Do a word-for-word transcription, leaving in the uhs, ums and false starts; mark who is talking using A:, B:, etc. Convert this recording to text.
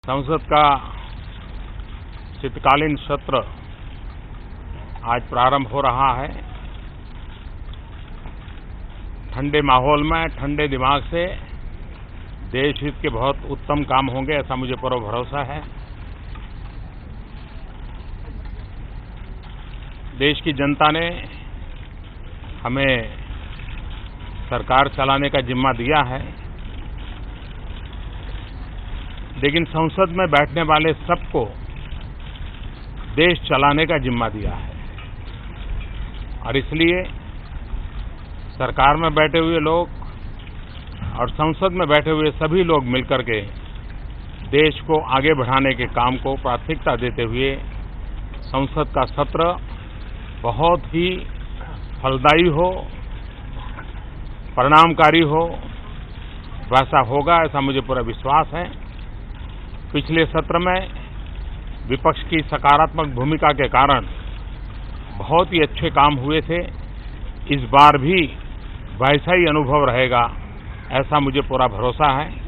A: संसद का शीतकालीन सत्र आज प्रारंभ हो रहा है। ठंडे माहौल में ठंडे दिमाग से देश हित के बहुत उत्तम काम होंगे, ऐसा मुझे पूरा भरोसा है। देश की जनता ने हमें सरकार चलाने का जिम्मा दिया है, लेकिन संसद में बैठने वाले सबको देश चलाने का जिम्मा दिया है और इसलिए सरकार में बैठे हुए लोग और संसद में बैठे हुए सभी लोग मिलकर के देश को आगे बढ़ाने के काम को प्राथमिकता देते हुए संसद का सत्र बहुत ही फलदायी हो, परिणामकारी हो, वैसा होगा, ऐसा मुझे पूरा विश्वास है। पिछले सत्र में विपक्ष की सकारात्मक भूमिका के कारण बहुत ही अच्छे काम हुए थे। इस बार भी वैसा ही अनुभव रहेगा, ऐसा मुझे पूरा भरोसा है।